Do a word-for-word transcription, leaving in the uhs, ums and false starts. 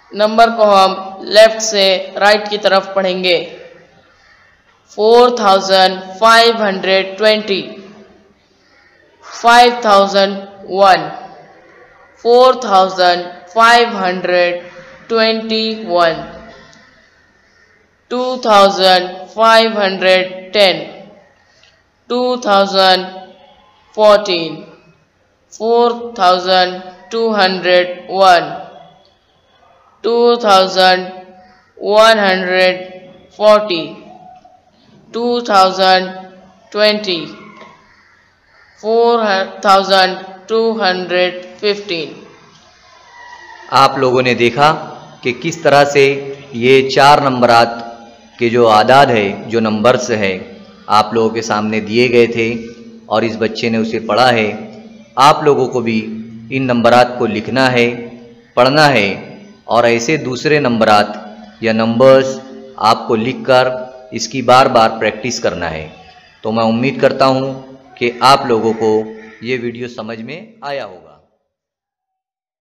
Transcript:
Number को हम left से राइट की तरफ पढ़ेंगे। Four thousand five hundred twenty, five thousand one, four thousand five hundred twenty one, two thousand five hundred ten, two thousand fourteen, four thousand two hundred one, two thousand one hundred forty, two thousand twenty, four thousand two hundred fifteen. आप लोगों ने देखा कि किस तरह से ये चार नंबरात के जो आदाद है, जो नंबर्स है, आप लोगों के सामने दिए गए थे और इस बच्चे ने उसे पढ़ा है। आप लोगों को भी इन नंबरात को लिखना है, पढ़ना है और ऐसे दूसरे नंबरात या नंबर्स आपको लिखकर इसकी बार बार प्रैक्टिस करना है। तो मैं उम्मीद करता हूँ कि आप लोगों को ये वीडियो समझ में आया होगा।